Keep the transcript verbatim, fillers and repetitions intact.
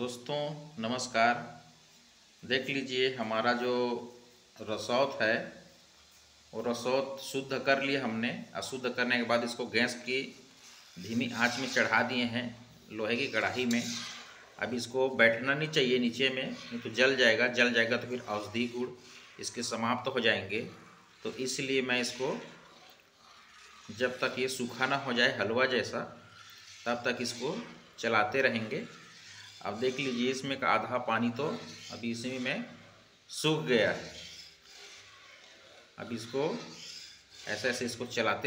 दोस्तों नमस्कार। देख लीजिए हमारा जो रसौत है वो रसौत शुद्ध कर लिए हमने। अशुद्ध करने के बाद इसको गैस की धीमी आंच में चढ़ा दिए हैं लोहे की कढ़ाई में। अब इसको बैठना नहीं चाहिए नीचे में, नहीं तो जल जाएगा। जल जाएगा तो फिर औषधि गुण इसके समाप्त हो जाएंगे। तो इसलिए मैं इसको जब तक ये सूखा ना हो जाए हलवा जैसा तब तक इसको चलाते रहेंगे। अब देख लीजिए इसमें का आधा पानी तो अभी इसी में सूख गया है। अब इसको ऐसे ऐसे इसको चलाते